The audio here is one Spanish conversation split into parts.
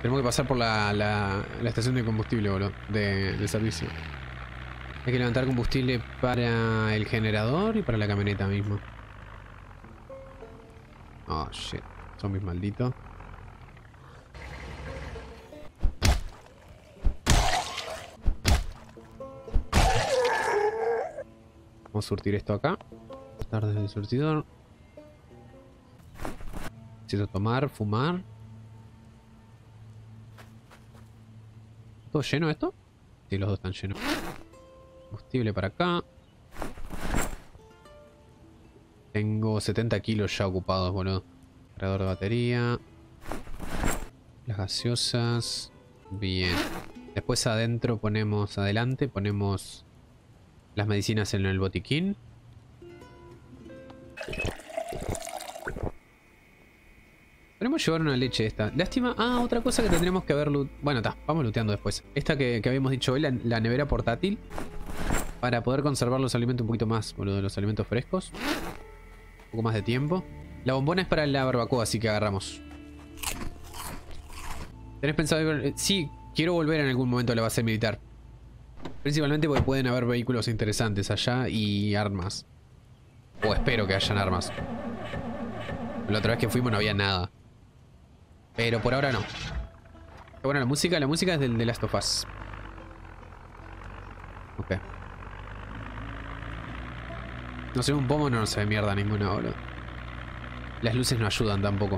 Tenemos que pasar por la estación de combustible, boludo. De servicio. Hay que levantar combustible para el generador y para la camioneta mismo. Oh, shit. Zombies malditos. Vamos a surtir esto acá. Estar desde el surtidor. Necesito tomar, fumar. ¿Todo lleno esto? Sí, los dos están llenos. Combustible para acá. Tengo 70 kilos ya ocupados, boludo. Cargador de batería. Las gaseosas. Bien. Después adentro ponemos, adelante, ponemos las medicinas en el botiquín. Podemos llevar una leche esta. Lástima. Ah, otra cosa que tendremos que haber... Bueno, está. Vamos looteando después. Esta que habíamos dicho hoy, la nevera portátil. Para poder conservar los alimentos un poquito más, boludo. Los alimentos frescos. Un poco más de tiempo. La bombona es para la barbacoa, así que agarramos. ¿Tenés pensado ir? Sí, quiero volver en algún momento a la base militar. Principalmente porque pueden haber vehículos interesantes allá y armas. O espero que hayan armas. La otra vez que fuimos no había nada. Pero por ahora no. Bueno, la música es del The Last of Us. Ok. No sé, un pomo no se ve mierda ninguna, boludo. Las luces no ayudan tampoco.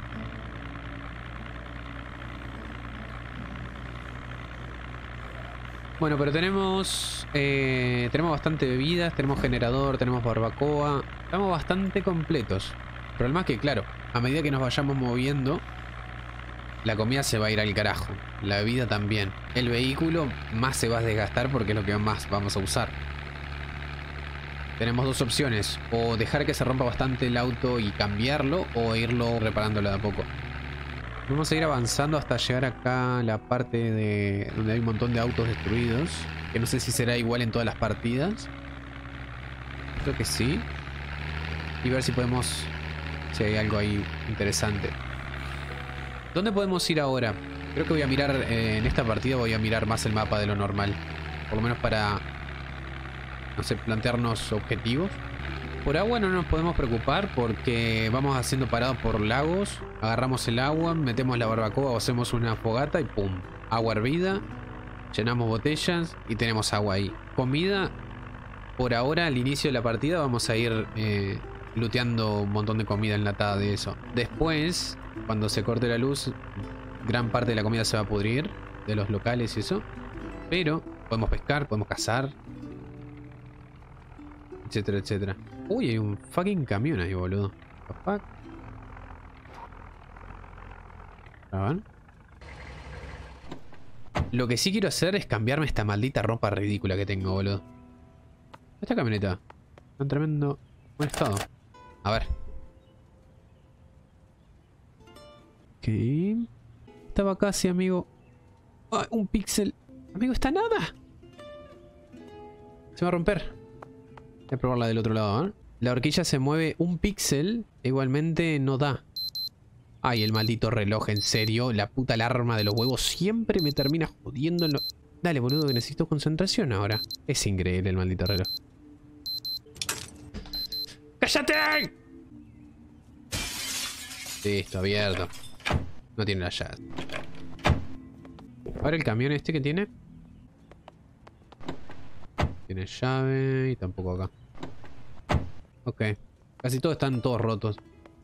Bueno, pero tenemos bastante bebidas, tenemos generador, tenemos barbacoa. Estamos bastante completos. El problema es que, claro, a medida que nos vayamos moviendo, la comida se va a ir al carajo. La bebida también. El vehículo más se va a desgastar porque es lo que más vamos a usar. Tenemos dos opciones. O dejar que se rompa bastante el auto y cambiarlo, o irlo reparándolo de a poco. Vamos a ir avanzando hasta llegar acá a la parte de donde hay un montón de autos destruidos. Que no sé si será igual en todas las partidas. Creo que sí. Y ver si podemos... si hay algo ahí interesante. ¿Dónde podemos ir ahora? Creo que voy a mirar... en esta partida voy a mirar más el mapa de lo normal. Por lo menos para... no sé, plantearnos objetivos. Por agua no nos podemos preocupar porque vamos haciendo parados por lagos. Agarramos el agua, metemos la barbacoa o hacemos una fogata y ¡pum! Agua hervida. Llenamos botellas y tenemos agua ahí. Comida, por ahora al inicio de la partida vamos a ir looteando un montón de comida enlatada de eso. Después, cuando se corte la luz, gran parte de la comida se va a pudrir, de los locales y eso. Pero podemos pescar, podemos cazar, etcétera, etcétera. Uy, hay un fucking camión ahí, boludo. What the fuck? ¿Van? Lo que sí quiero hacer es cambiarme esta maldita ropa ridícula que tengo, boludo. Esta camioneta está en tremendo buen estado. A ver. Ok. Estaba casi, amigo. ¡Ah! Un píxel. Amigo, está nada. Se va a romper. Voy a probarla del otro lado, ¿eh? La horquilla se mueve un píxel. Igualmente no da. Ay, el maldito reloj, en serio. La puta alarma de los huevos siempre me termina jodiendo en lo... Dale, boludo, que necesito concentración ahora. Es increíble el maldito reloj. ¡Cállate! Listo, abierto. No tiene la llave. Ahora el camión este que tiene. Tiene llave y tampoco acá. Ok. Casi todos están todos rotos.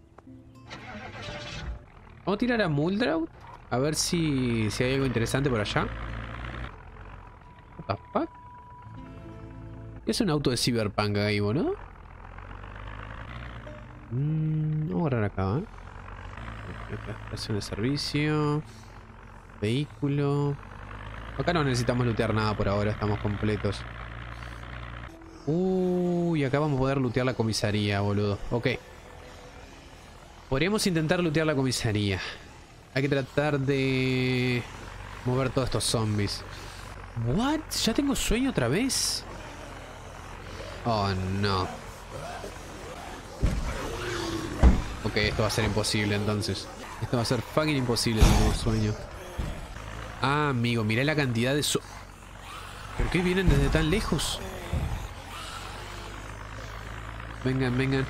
Vamos a tirar a Muldraugh. A ver si hay algo interesante por allá. What the fuck? ¿Qué es un auto de Cyberpunk ahí, boludo? Vamos a agarrar acá, ¿eh? Estación de servicio. Vehículo. Acá no necesitamos lootear nada por ahora, estamos completos. Y acá vamos a poder lootear la comisaría, boludo. Ok. Podríamos intentar lootear la comisaría. Hay que tratar de mover todos estos zombies. ¿What? ¿Ya tengo sueño otra vez? Oh, no. Ok, esto va a ser imposible entonces. Esto va a ser fucking imposible si tengo sueño. Ah, amigo, mirá la cantidad de... ¿Por qué vienen desde tan lejos? Vengan, vengan.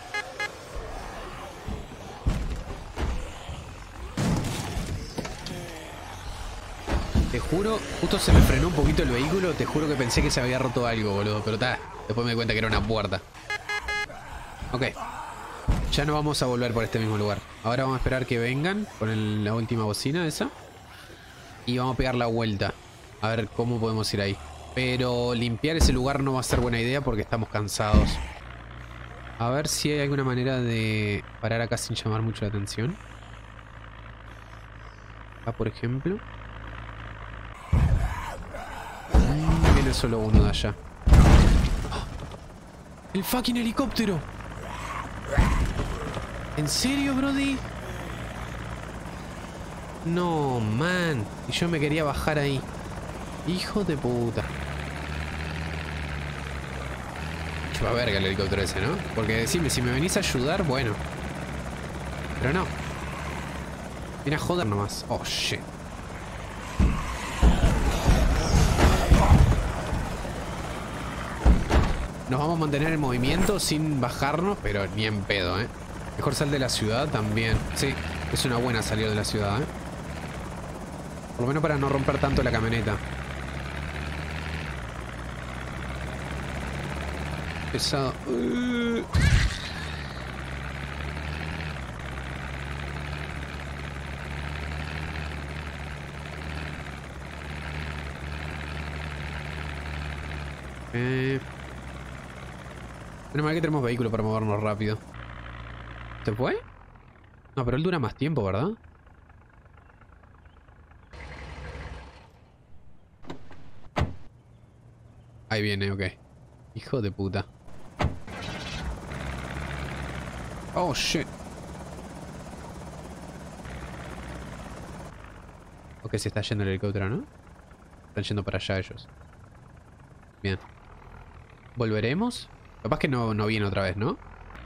Te juro, justo se me frenó un poquito el vehículo. Te juro que pensé que se había roto algo, boludo. Pero está, después me di cuenta que era una puerta. Ok. Ya no vamos a volver por este mismo lugar. Ahora vamos a esperar que vengan con la última bocina esa. Y vamos a pegar la vuelta. A ver cómo podemos ir ahí. Pero limpiar ese lugar no va a ser buena idea porque estamos cansados. A ver si hay alguna manera de parar acá sin llamar mucho la atención. Acá, por ejemplo. Viene solo uno de allá. ¡El fucking helicóptero! ¿En serio, Brody? No, man. Y yo me quería bajar ahí. Hijo de puta. Chupa verga el helicóptero ese, ¿no? Porque decime, si me venís a ayudar, bueno. Pero no. Viene a joder nomás. Oh, shit. Nos vamos a mantener en movimiento sin bajarnos, pero ni en pedo, ¿eh? Mejor sal de la ciudad también. Sí, es una buena salir de la ciudad, ¿eh? Por lo menos para no romper tanto la camioneta. Pesado. Menos mal que tenemos vehículo para movernos rápido. ¿Se fue? No, pero él dura más tiempo, ¿verdad? Ahí viene, ok. Hijo de puta. Oh, shit. Ok, se está yendo el helicóptero, ¿no? Están yendo para allá ellos. Bien. ¿Volveremos? Capaz que no viene otra vez, ¿no?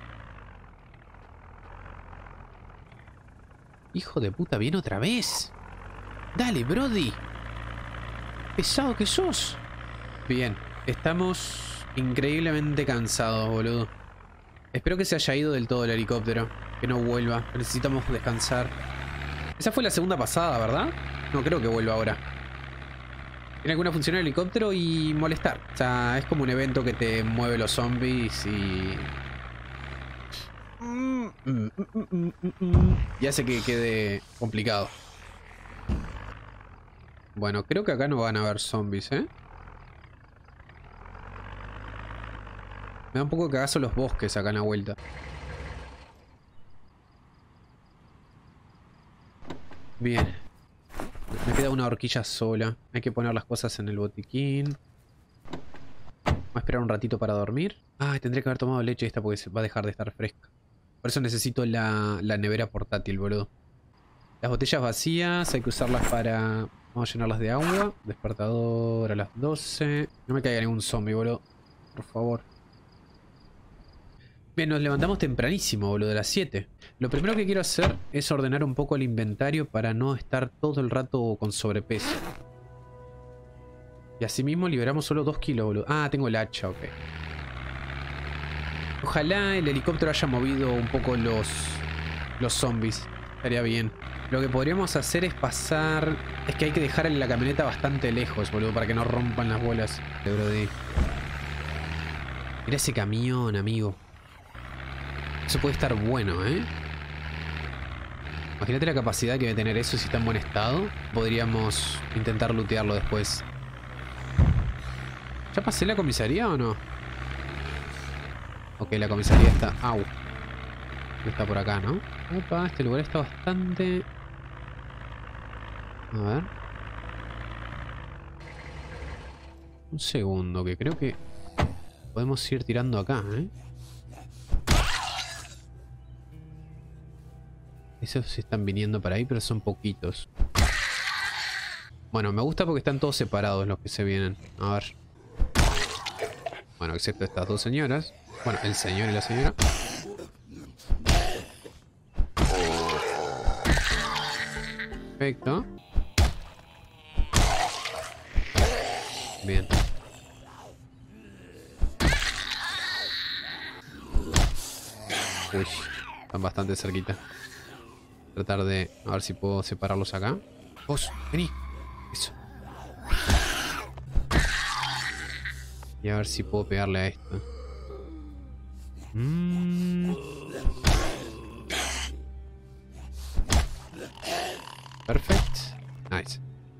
Hijo de puta, viene otra vez. Dale, Brody. Pesado que sos. Bien, estamos increíblemente cansados, boludo. Espero que se haya ido del todo el helicóptero. Que no vuelva. Necesitamos descansar. Esa fue la segunda pasada, ¿verdad? No creo que vuelva ahora. Tiene alguna función el helicóptero y molestar. O sea, es como un evento que te mueve los zombies y... y hace que quede complicado. Bueno, creo que acá no van a haber zombies, ¿eh? Me da un poco de cagazo los bosques acá en la vuelta. Bien. Me queda una horquilla sola. Hay que poner las cosas en el botiquín. Voy a esperar un ratito para dormir. Ay, tendré que haber tomado leche esta porque va a dejar de estar fresca. Por eso necesito la nevera portátil, boludo. Las botellas vacías, hay que usarlas para... Vamos a llenarlas de agua. Despertador a las 12. No me caiga ningún zombie, boludo. Por favor. Bien, nos levantamos tempranísimo, boludo, a las 7. Lo primero que quiero hacer es ordenar un poco el inventario para no estar todo el rato con sobrepeso. Y asimismo liberamos solo 2 kilos, boludo. Ah, tengo el hacha, ok. Ojalá el helicóptero haya movido un poco los zombies. Estaría bien. Lo que podríamos hacer es pasar... Es que hay que dejar la camioneta bastante lejos, boludo, para que no rompan las bolas de Brody. Mira ese camión, amigo. Eso puede estar bueno, ¿eh? Imagínate la capacidad que debe tener eso si está en buen estado. Podríamos intentar lootearlo después. ¿Ya pasé la comisaría o no? Ok, la comisaría está... ¡Au! Está por acá, ¿no? Opa, este lugar está bastante... A ver. Un segundo, que creo que... podemos ir tirando acá, ¿eh? Esos se están viniendo para ahí, pero son poquitos. Bueno, me gusta porque están todos separados los que se vienen. A ver. Bueno, excepto estas dos señoras. Bueno, el señor y la señora. Perfecto. Bien. Uy, están bastante cerquita. Tratar de... A ver si puedo separarlos acá. Vos, vení. Eso. Y a ver si puedo pegarle a esto. Perfecto. Nice.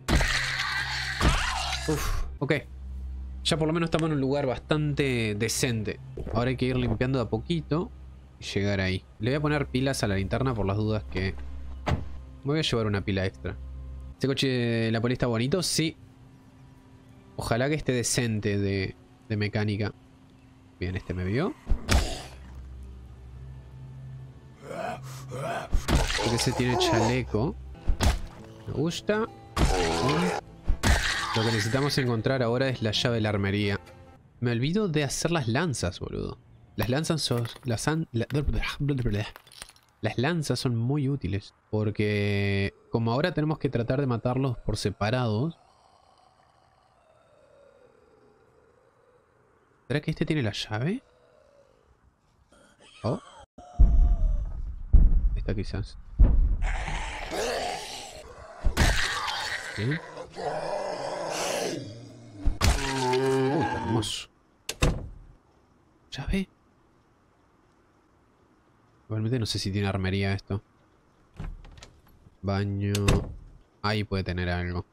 Uf, ok. Ya por lo menos estamos en un lugar bastante decente. Ahora hay que ir limpiando de a poquito y llegar ahí. Le voy a poner pilas a la linterna por las dudas que... Me voy a llevar una pila extra. ¿Este coche de la poli está bonito? Sí. Ojalá que esté decente de mecánica. Bien, este me vio. Porque ese tiene chaleco. Me gusta. Lo que necesitamos encontrar ahora es la llave de la armería. Me olvido de hacer las lanzas, boludo. Las lanzas son... Las lanzas son muy útiles. Porque como ahora tenemos que tratar de matarlos por separados. ¿Será que este tiene la llave? Oh. Esta quizás. ¿Sí? Uy, qué hermoso. ¿Llave? Igualmente no sé si tiene armería esto. Baño. Ahí puede tener algo.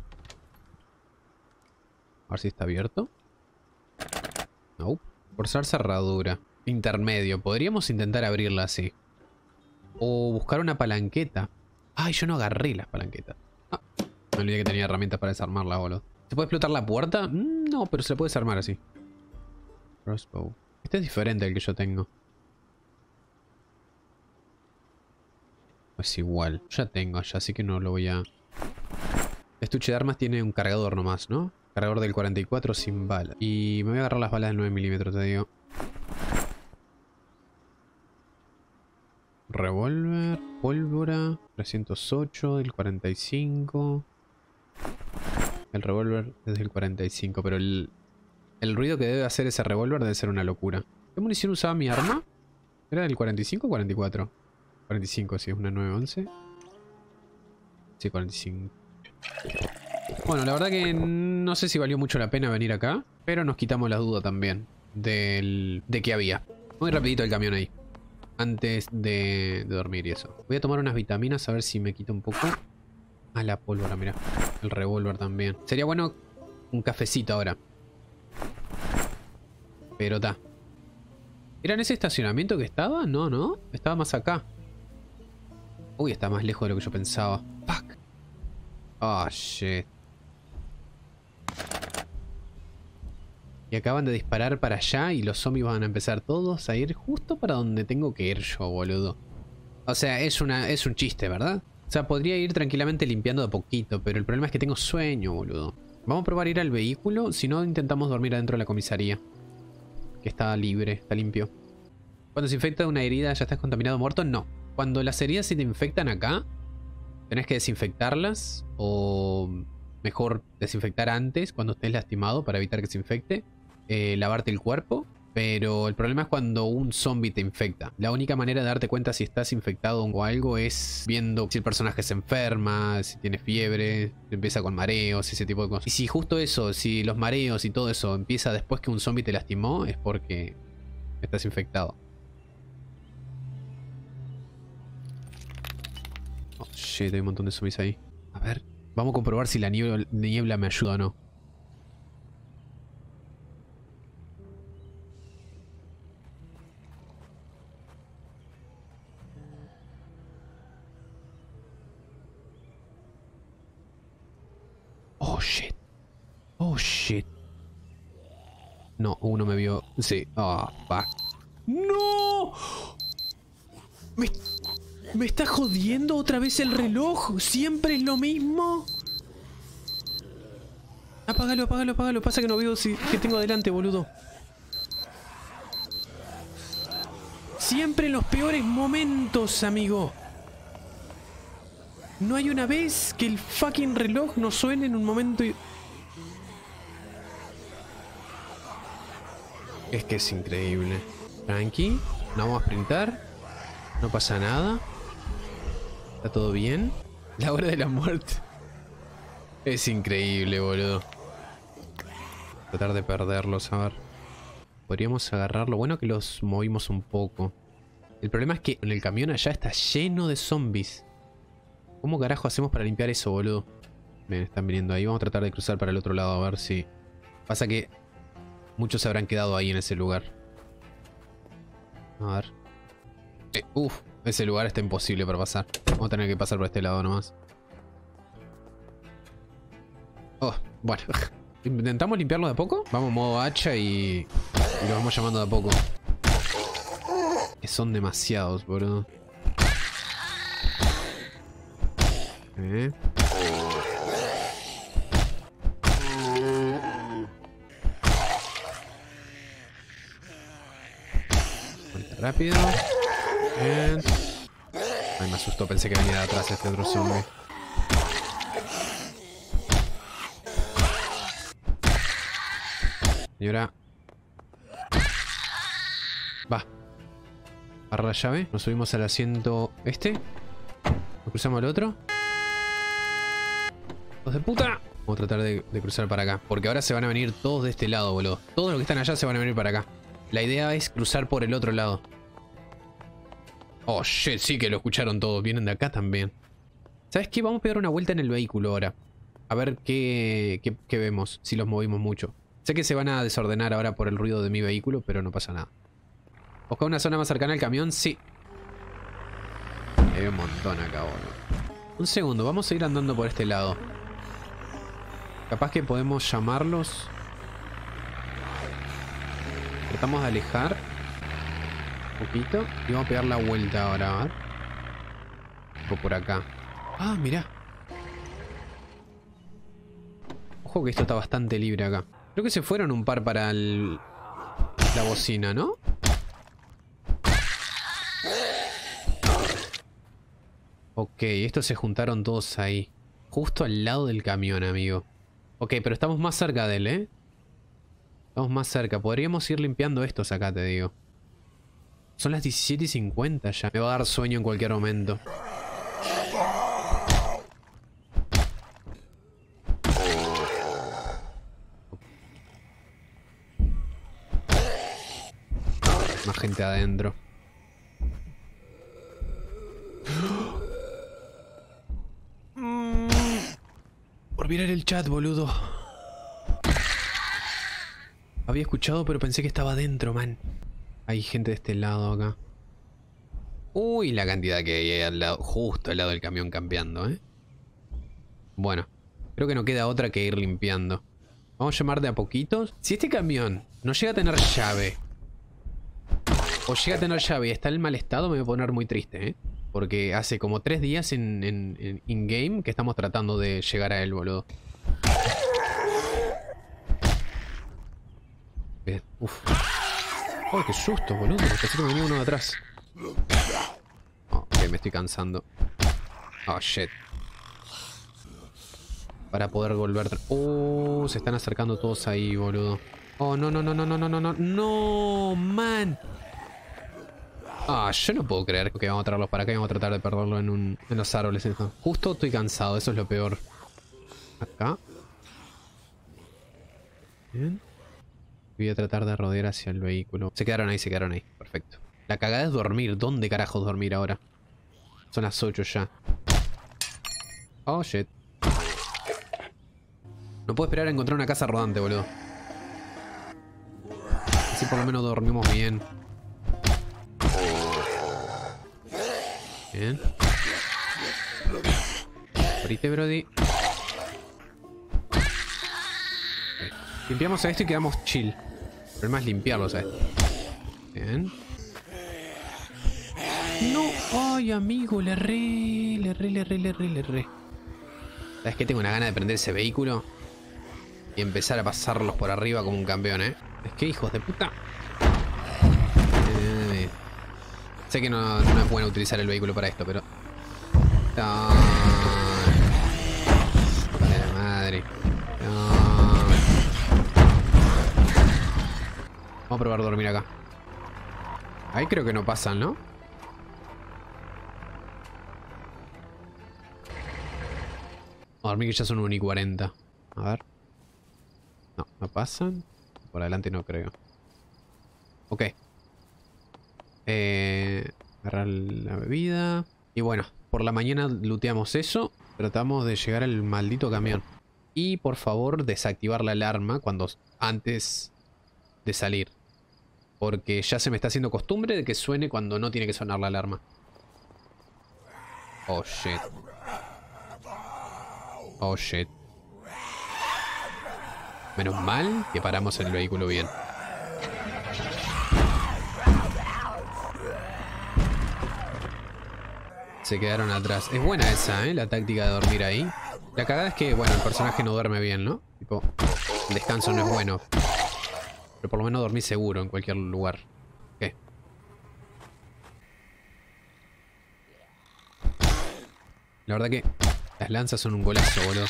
A ver si está abierto. No. Forzar cerradura. Intermedio. Podríamos intentar abrirla así. O buscar una palanqueta. Ay, yo no agarré las palanquetas. Ah, me olvidé que tenía herramientas para desarmarla, boludo. ¿Se puede explotar la puerta? No, pero se la puede desarmar así. Crossbow. Este es diferente al que yo tengo. Es igual. Ya tengo allá, así que no lo voy a... El estuche de armas tiene un cargador nomás, ¿no? Cargador del 44 sin bala. Y me voy a agarrar las balas del 9 milímetros, te digo. Revólver, pólvora, 308 del 45. El revólver es del 45, pero el ruido que debe hacer ese revólver debe ser una locura. ¿Qué munición usaba mi arma? ¿Era del 45 o 44? 45, sí, es una 911. Sí, 45. Bueno, la verdad que no sé si valió mucho la pena venir acá, pero nos quitamos la duda también de qué había. Muy rapidito el camión ahí. Antes de dormir y eso. Voy a tomar unas vitaminas a ver si me quita un poco. Ah, la pólvora, mira. El revólver también. Sería bueno un cafecito ahora. Pero ta. ¿Era en ese estacionamiento que estaba? No, no. Estaba más acá. Uy, está más lejos de lo que yo pensaba. Fuck. Oh, shit. Y acaban de disparar para allá y los zombies van a empezar todos a ir justo para donde tengo que ir yo, boludo. O sea, es un chiste, ¿verdad? O sea, podría ir tranquilamente limpiando de poquito, pero el problema es que tengo sueño, boludo. Vamos a probar ir al vehículo, si no intentamos dormir adentro de la comisaría. Que está libre, está limpio. Cuando se infecta una herida, ¿ya estás contaminado o muerto? No. Cuando las heridas se te infectan acá, tenés que desinfectarlas o mejor desinfectar antes cuando estés lastimado para evitar que se infecte. Lavarte el cuerpo. Pero el problema es cuando un zombie te infecta. La única manera de darte cuenta si estás infectado o algo es viendo si el personaje se enferma, si tiene fiebre, si empieza con mareos, ese tipo de cosas. Y si justo eso, si los mareos y todo eso empieza después que un zombie te lastimó, es porque estás infectado. Oh shit, hay un montón de zombies ahí. A ver, vamos a comprobar si la niebla me ayuda o no. Oh shit. Oh shit. No, uno me vio. Sí. Ah, fuck. ¡No! ¿Me está jodiendo otra vez el reloj? ¿Siempre es lo mismo? Apágalo, apágalo, apágalo. Pasa que no veo qué tengo adelante, boludo. Siempre en los peores momentos, amigo. No hay una vez que el fucking reloj no suene en un momento y... Es que es increíble. Tranqui. No vamos a sprintar. No pasa nada. Está todo bien. La hora de la muerte. Es increíble, boludo. Tratar de perderlos, a ver. Podríamos agarrarlo. Bueno que los movimos un poco. El problema es que en el camión allá está lleno de zombies. ¿Cómo carajo hacemos para limpiar eso, boludo? Bien, están viniendo ahí. Vamos a tratar de cruzar para el otro lado a ver si... Pasa que muchos se habrán quedado ahí en ese lugar. A ver. Ese lugar está imposible para pasar. Vamos a tener que pasar por este lado nomás. Oh, bueno. ¿Intentamos limpiarlo de a poco? Vamos modo hacha y lo vamos llamando de a poco. Que son demasiados, boludo. Rápido. Bien. Ay, me asustó, pensé que venía de atrás este otro zombie. Señora. Va. Agarra la llave. Nos subimos al asiento este. Nos cruzamos al otro. ¡Hijos de puta! Vamos a tratar de cruzar para acá. Porque ahora se van a venir todos de este lado, boludo. Todos los que están allá se van a venir para acá. La idea es cruzar por el otro lado. Oh, shit, sí que lo escucharon todos. Vienen de acá también. ¿Sabes qué? Vamos a pegar una vuelta en el vehículo ahora. A ver qué vemos, si los movimos mucho. Sé que se van a desordenar ahora por el ruido de mi vehículo, pero no pasa nada. ¿Buscar una zona más cercana al camión? Sí. Hay un montón acá, boludo. Un segundo, vamos a ir andando por este lado. Capaz que podemos llamarlos. Tratamos de alejar un poquito y vamos a pegar la vuelta ahora, a ver. O por acá. Ah, mirá. Ojo que esto está bastante libre acá. Creo que se fueron un par para la bocina, ¿no? Ok, estos se juntaron todos ahí. Justo al lado del camión, amigo. Ok, pero estamos más cerca de él, ¿eh? Estamos más cerca. Podríamos ir limpiando estos acá, te digo. Son las 17:50 ya. Me va a dar sueño en cualquier momento. Más gente adentro. Por mirar el chat, boludo. Había escuchado, pero pensé que estaba adentro, man. Hay gente de este lado acá. Uy, la cantidad que hay ahí al lado, justo al lado del camión campeando, ¿eh? Bueno, creo que no queda otra que ir limpiando. Vamos a llamar de a poquitos. Si este camión no llega a tener llave, o llega a tener llave y está en mal estado, me voy a poner muy triste, ¿eh? Porque hace como 3 días en in-game que estamos tratando de llegar a él, boludo. Bien, uff. ¡Ay, qué susto, boludo! Pensé que me venía uno de atrás. Oh, ok, me estoy cansando. Oh, shit. Para poder volver... Oh, se están acercando todos ahí, boludo. Oh, no, no, no, no, no, no, no, no. ¡No, man! Ah, yo no puedo creer. Ok, vamos a traerlos para acá y vamos a tratar de perderlo en los árboles. Justo estoy cansado, eso es lo peor. Acá. Bien. Voy a tratar de rodear hacia el vehículo. Se quedaron ahí, se quedaron ahí. Perfecto. La cagada es dormir. ¿Dónde carajos dormir ahora? Son las 8 ya. Oh, shit. No puedo esperar a encontrar una casa rodante, boludo. Así por lo menos dormimos bien. Bien. Ahorita, brody. Limpiamos a esto y quedamos chill. El problema es limpiarlos a esto. Bien. No, ay amigo, le erré. ¿Sabes qué? Tengo una gana de prender ese vehículo y empezar a pasarlos por arriba como un campeón, ¿eh? Es que hijos de puta. Sé que no es bueno utilizar el vehículo para esto, pero... No. De la madre. No. Vamos a probar dormir acá. Ahí creo que no pasan, ¿no? Vamos a dormir que ya son 1:40. A ver. No, no pasan. Por adelante no creo. Ok. Agarrar la bebida. Y bueno, por la mañana looteamos eso. Tratamos de llegar al maldito camión. Y por favor desactivar la alarma antes de salir. Porque ya se me está haciendo costumbre de que suene cuando no tiene que sonar la alarma. Oh shit. Oh shit. Menos mal que paramos el vehículo bien. Se quedaron atrás. Es buena esa, la táctica de dormir ahí. La cagada es que, bueno, el personaje no duerme bien, ¿no? Tipo, el descanso no es bueno. Pero por lo menos dormí seguro en cualquier lugar. ¿Qué? La verdad que las lanzas son un golazo, boludo.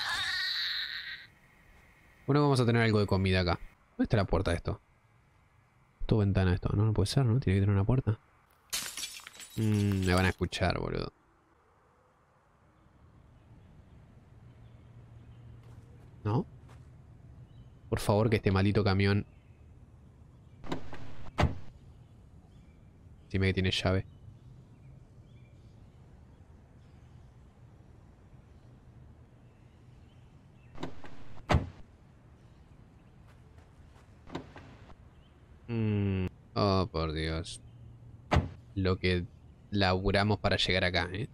Bueno, vamos a tener algo de comida acá. ¿Dónde está la puerta de esto? ¿Tu ventana esto? No, no puede ser, ¿no? Tiene que tener una puerta. Me van a escuchar, boludo. ¿No? Por favor, que este maldito camión... Dime que tiene llave. Oh, por Dios. Lo que laburamos para llegar acá, ¿eh?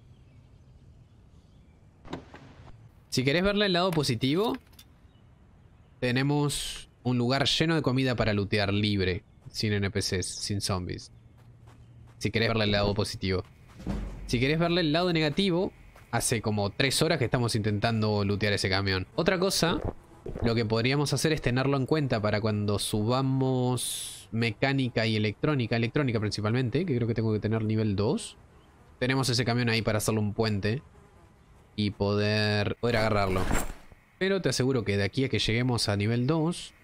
Si querés verle el lado positivo, tenemos un lugar lleno de comida para lootear libre. Sin NPCs, sin zombies. Si querés verle el lado positivo. Si querés verle el lado negativo, hace como 3 horas que estamos intentando lootear ese camión. Otra cosa, lo que podríamos hacer es tenerlo en cuenta para cuando subamos mecánica y electrónica. Electrónica principalmente, que creo que tengo que tener nivel 2. Tenemos ese camión ahí para hacerle un puente y poder agarrarlo. Pero te aseguro que de aquí a que lleguemos a nivel 2...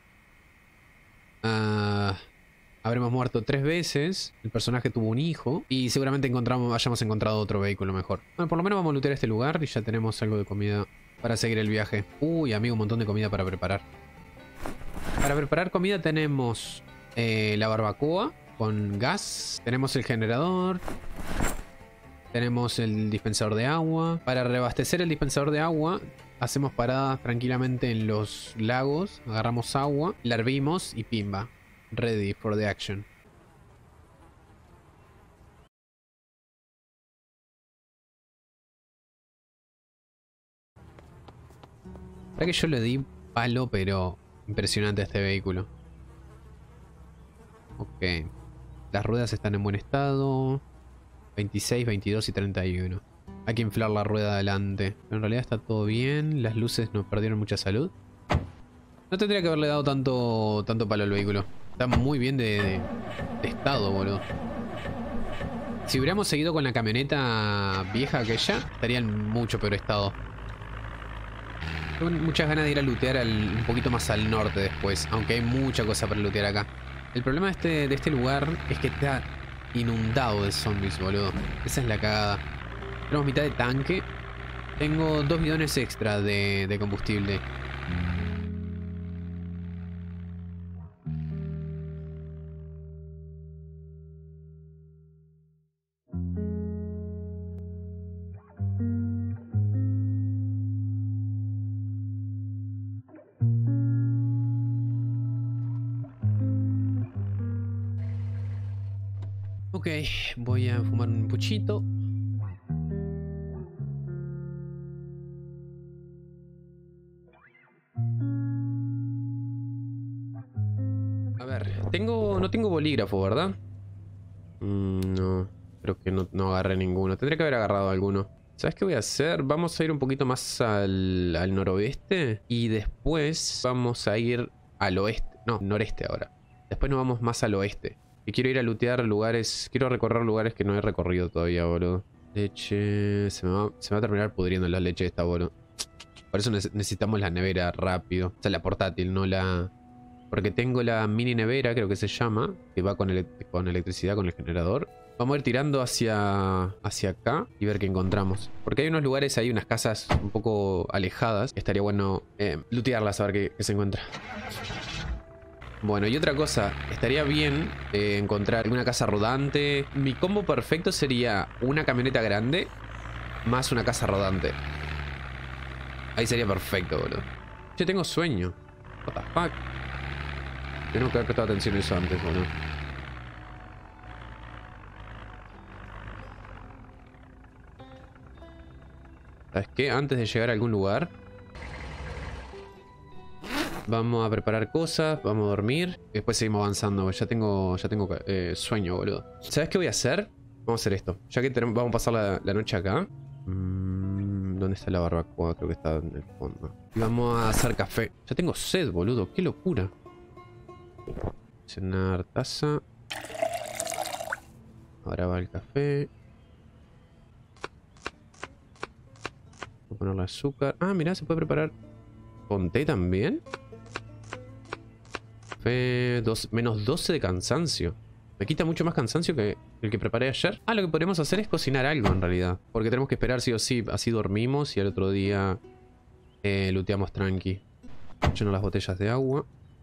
habremos muerto 3 veces. El personaje tuvo un hijo. Y seguramente hayamos encontrado otro vehículo mejor. Bueno, por lo menos vamos a lootear este lugar. Y ya tenemos algo de comida para seguir el viaje. Uy, amigo, un montón de comida para preparar. Para preparar comida tenemos la barbacoa con gas. Tenemos el generador. Tenemos el dispensador de agua. Para reabastecer el dispensador de agua, hacemos paradas tranquilamente en los lagos. Agarramos agua, la hervimos y pimba. Ready for the action. La verdad que yo le di palo, pero impresionante a este vehículo. Ok. Las ruedas están en buen estado. 26, 22 y 31. Hay que inflar la rueda adelante. Pero en realidad está todo bien. Las luces nos perdieron mucha salud. No tendría que haberle dado tanto palo al vehículo. Está muy bien de estado, boludo. Si hubiéramos seguido con la camioneta vieja aquella, estaría en mucho peor estado. Tengo muchas ganas de ir a lootear un poquito más al norte después. Aunque hay mucha cosa para lootear acá. El problema de este lugar es que está inundado de zombies, boludo. Esa es la cagada. Tenemos mitad de tanque. Tengo 2 bidones extra de combustible. Ok, voy a fumar un puchito. A ver, no tengo bolígrafo, ¿verdad? No, creo que no agarré ninguno. Tendría que haber agarrado alguno. ¿Sabes qué voy a hacer? Vamos a ir un poquito más al noroeste y después vamos a ir al oeste. No, noreste ahora. Después nos vamos más al oeste. Y quiero ir a lootear lugares. Quiero recorrer lugares que no he recorrido todavía, boludo. Leche. Se me va a terminar pudriendo la leche esta, boludo. Por eso necesitamos la nevera rápido. O sea, la portátil, no la Porque tengo la mini nevera, creo que se llama, que va con electricidad, con el generador. Vamos a ir tirando hacia acá y ver qué encontramos. Porque hay unos lugares ahí, unas casas un poco alejadas. Que estaría bueno lootearlas a ver qué se encuentra. Bueno, y otra cosa, estaría bien encontrar alguna casa rodante. Mi combo perfecto sería una camioneta grande más una casa rodante. Ahí sería perfecto, boludo. Yo tengo sueño. What the fuck. Tengo que haber prestado atención a eso antes, boludo. ¿Sabes qué? Antes de llegar a algún lugar, vamos a preparar cosas, vamos a dormir. Y después seguimos avanzando. Ya tengo sueño, boludo. ¿Sabes qué voy a hacer? Vamos a hacer esto. Ya que vamos a pasar la noche acá. ¿Dónde está la barbacoa? Creo que está en el fondo. Y vamos a hacer café. Ya tengo sed, boludo. Qué locura. Cenar taza. Ahora va el café. Voy a ponerle azúcar. Ah, mirá, se puede preparar con té también. Café, menos 12 de cansancio. Me quita mucho más cansancio que el que preparé ayer. Ah, lo que podemos hacer es cocinar algo en realidad. Porque tenemos que esperar sí o sí. Así dormimos y al otro día looteamos tranqui. Lleno las botellas de agua.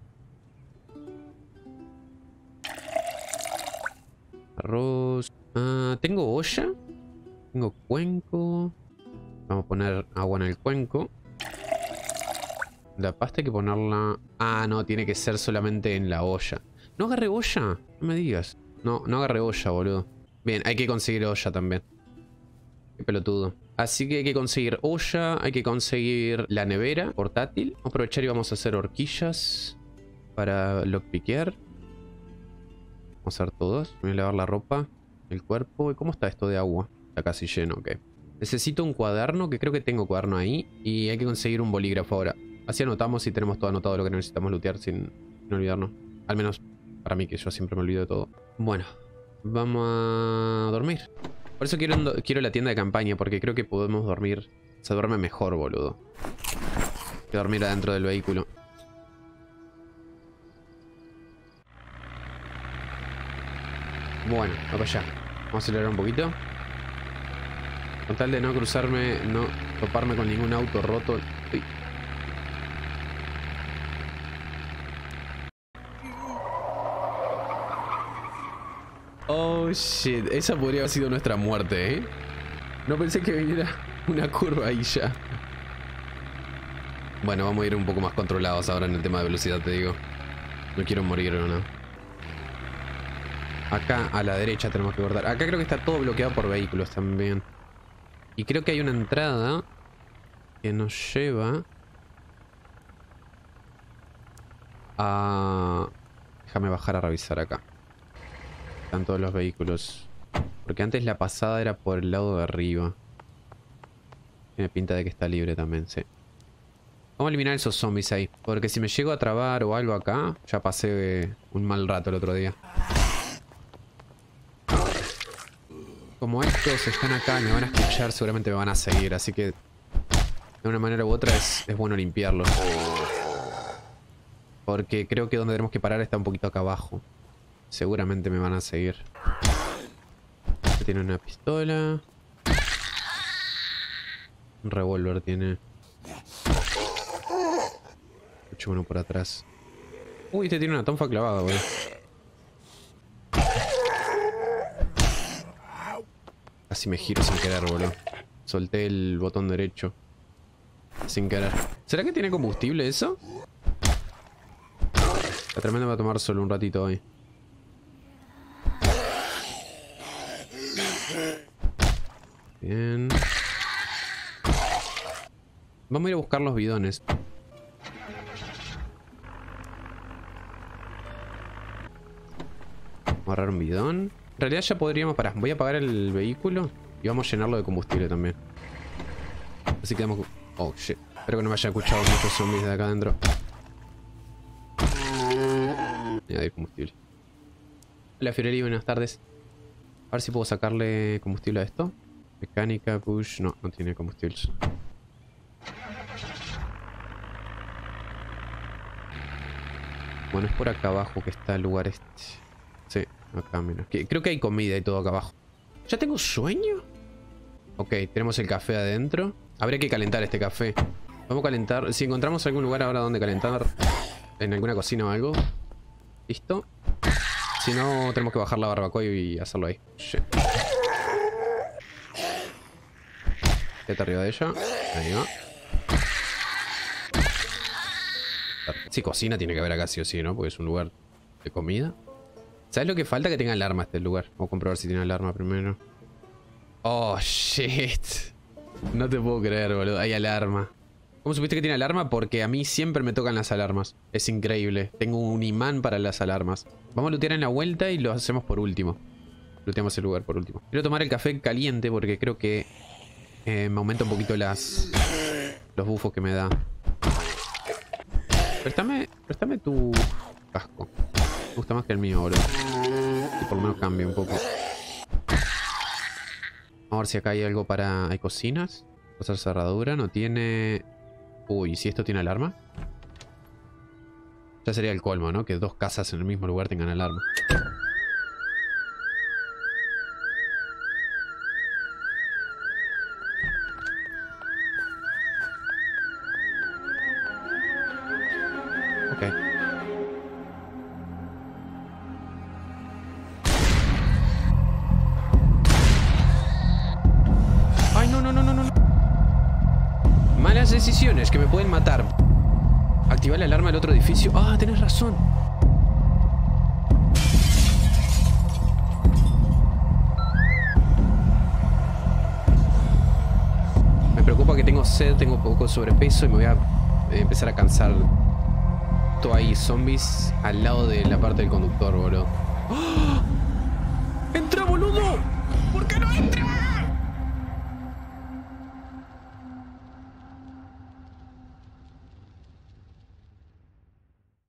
Arroz. Ah, ¿tengo olla? Tengo cuenco. Vamos a poner agua en el cuenco. La pasta hay que ponerla... Ah, no, tiene que ser solamente en la olla. ¿No agarré olla? No me digas. No agarré olla, boludo. Bien, hay que conseguir olla también. Qué pelotudo. Así que hay que conseguir olla. Hay que conseguir la nevera portátil. Vamos a aprovechar y vamos a hacer horquillas para lockpickear. Vamos a hacer todos. Voy a lavar la ropa, el cuerpo. ¿Y cómo está esto de agua? Está casi lleno, ok. Necesito un cuaderno, que creo que tengo cuaderno ahí. Y hay que conseguir un bolígrafo ahora. Así anotamos y tenemos todo anotado lo que necesitamos lootear sin olvidarnos. Al menos para mí, que yo siempre me olvido de todo. Bueno, vamos a dormir. Por eso quiero la tienda de campaña, porque creo que podemos dormir. Se duerme mejor, boludo, que dormir adentro del vehículo. Bueno, para allá. Vamos a acelerar un poquito. Con tal de no cruzarme, no toparme con ningún auto roto. Uy. Oh shit, esa podría haber sido nuestra muerte, ¿eh? No pensé que viniera una curva ahí ya. Bueno, vamos a ir un poco más controlados ahora en el tema de velocidad, te digo. No quiero morir o no. Acá a la derecha tenemos que cortar. Acá creo que está todo bloqueado por vehículos también. Y creo que hay una entrada que nos lleva a... Déjame bajar a revisar acá. Están todos los vehículos. Porque antes la pasada era por el lado de arriba. Tiene pinta de que está libre también, sí. Vamos a eliminar esos zombies ahí. Porque si me llego a trabar o algo acá, ya pasé un mal rato el otro día. Como estos están acá y me van a escuchar, seguramente me van a seguir. Así que de una manera u otra es bueno limpiarlos. Porque creo que donde tenemos que parar está un poquito acá abajo. Seguramente me van a seguir. Este tiene una pistola. Un revólver tiene. Escucho uno por atrás. Uy, este tiene una tonfa clavada, boludo. Casi me giro sin querer, boludo. Solté el botón derecho sin querer. ¿Será que tiene combustible eso? La tremenda va a tomar solo un ratito hoy. Bien. Vamos a ir a buscar los bidones. Vamos a agarrar un bidón. En realidad ya podríamos... Pará, voy a apagar el vehículo y vamos a llenarlo de combustible también. Así que vamos... Oh, shit. Espero que no me haya escuchado muchos zombies de acá adentro. Añadir combustible. Hola Fiorelli, buenas tardes. A ver si puedo sacarle combustible a esto. Mecánica, push... No, no tiene combustible. Bueno, es por acá abajo que está el lugar este. Sí, acá menos. Creo que hay comida y todo acá abajo. ¿Ya tengo sueño? Ok, tenemos el café adentro. Habría que calentar este café. Vamos a calentar. Si encontramos algún lugar ahora donde calentar, en alguna cocina o algo. Listo. Si no, tenemos que bajar la barbacoa y hacerlo ahí. Shit. Quédate arriba de ella. Ahí va. Si cocina tiene que haber acá sí o sí, ¿no? Porque es un lugar de comida. ¿Sabes lo que falta? Que tenga alarma este lugar. Vamos a comprobar si tiene alarma primero. Oh, shit. No te puedo creer, boludo. Hay alarma. ¿Cómo supiste que tiene alarma? Porque a mí siempre me tocan las alarmas. Es increíble. Tengo un imán para las alarmas. Vamos a lootear en la vuelta y lo hacemos por último. Looteamos el lugar por último. Quiero tomar el café caliente porque creo que me aumenta un poquito los bufos que me da. Préstame tu casco. Me gusta más que el mío, boludo. Y por lo menos cambia un poco. Vamos a ver si acá hay algo para... ¿Hay cocinas? Cosa cerradura. No tiene... Uy, ¿si esto tiene alarma? Ya sería el colmo, ¿no? Que dos casas en el mismo lugar tengan alarma. Ok. ¡Ay, no, no, no, no, no! Malas decisiones que me pueden matar. Activar la alarma del otro edificio. Ah, tenés razón. Me preocupa que tengo sed, tengo poco sobrepeso y me voy a empezar a cansar. Todo ahí, zombies al lado de la parte del conductor, boludo. ¡Oh!